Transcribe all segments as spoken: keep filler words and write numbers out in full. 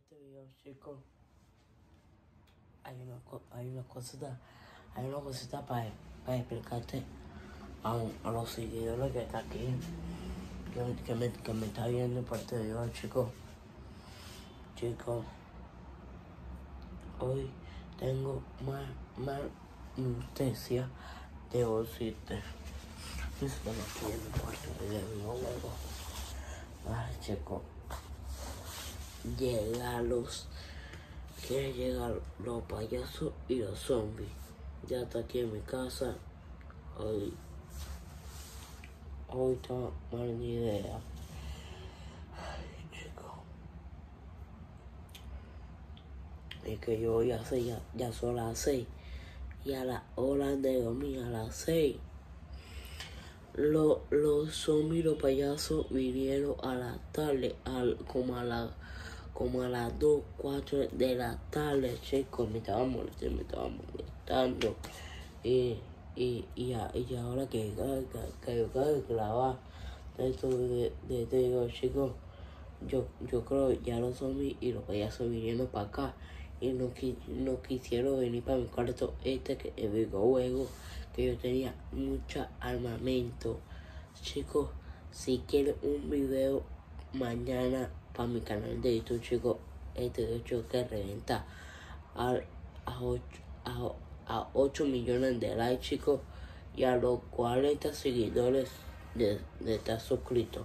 este video, chicos, hay una, co- hay una cosita, hay una cosita para, para explicarte a, un- a los seguidores que está aquí, que, que, me, que me está viendo por este video, chicos. Chicos, hoy tengo más, más anestesia de osito. Eso no quiero por este video, luego. Vale, chicos. Llega los quiere llegar los payasos y los zombies. Ya está aquí en mi casa. Hoy hoy está mala idea. Ay, chico. Es que yo ya sé, ya, ya son las seis. Y a la hora de dormir a las seis. Los, los zombies y los payasos vinieron a la tarde, al, como a la como a las dos, cuatro de la tarde, chicos, me estaban molestando, me estaban molestando. Y, y, y, a, y ahora que, que, que yo acabo de grabar esto de, de, de digo, chicos, yo, yo creo ya los zombies y los payasos vinieron para acá y no, no quisieron venir para mi cuarto este que el videojuego que yo tenía mucho armamento. Chicos, si quieren un video mañana para mi canal de YouTube, chicos, este de hecho que reventa a, a, ocho, a, a ocho millones de likes, chicos, y a los cuarenta seguidores de, de estar suscritos.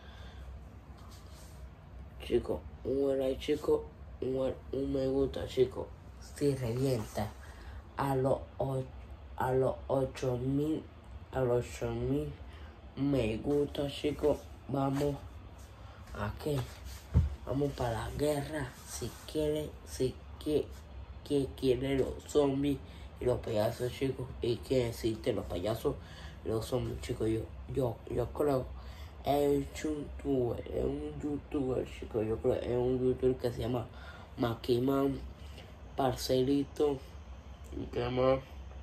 Chicos, un buen like, chicos, un, un me gusta, chicos, si revienta a los a los ocho mil a los ocho mil me gusta, chicos, vamos a qué vamos para la guerra. Si quiere, si que que quiere los zombies y los payasos, chicos, y que existen los payasos y los zombies, chicos, yo yo yo creo es un youtuber, es un youtuber, chicos, yo creo es un youtuber que se llama Maquiman, parcerito, y que se llama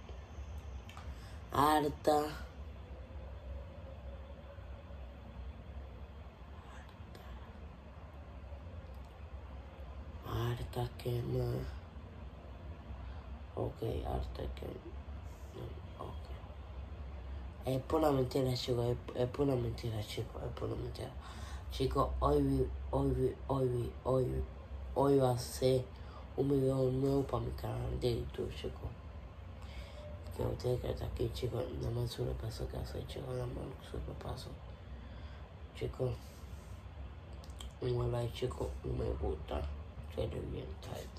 Harta Harta que más. Ok, harta que no, ok. Es por la mentira, chicos, es, es por la mentira, chicos, es por la mentira. Chicos, hoy vi, hoy vi, hoy vi, hoy vi, hoy va a ser un video nuevo para mi canal de YouTube, chicos. Que ustedes que están aquí, chicos, nada más su repaso que hace, chicos, nada más su repaso. Chicos, un buen like, chicos, un me gusta, se revienta esto.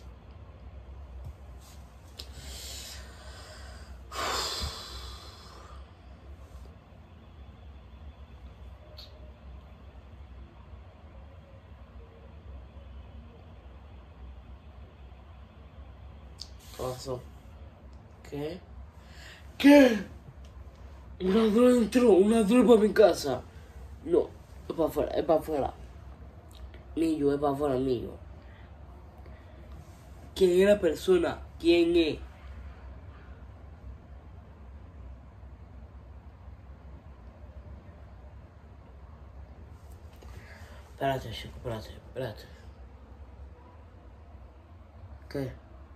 Pasó. ¿Qué? ¿Qué? Un ladrón entró, un ladrón para mi casa. No, es para afuera, es para afuera. Millo, es para afuera, Millo. ¿Quién es la persona? ¿Quién es? Espérate, chico, espérate, espérate. ¿Qué?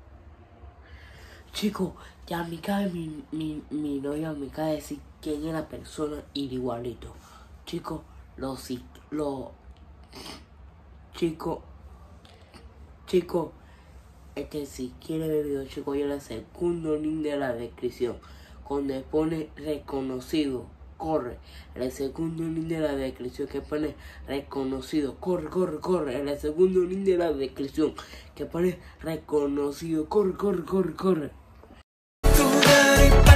Chico, ya me cae mi, mi, mi novia, me cae decir quién es la persona igualito. Chico, los los chico, chico, este si quiere ver el video, chico, yo le segundo link de la descripción. Cuando pone reconocido, corre. El segundo link de la descripción que pone reconocido, corre, corre, corre. El segundo link de la descripción que pone reconocido, corre, corre, corre, corre.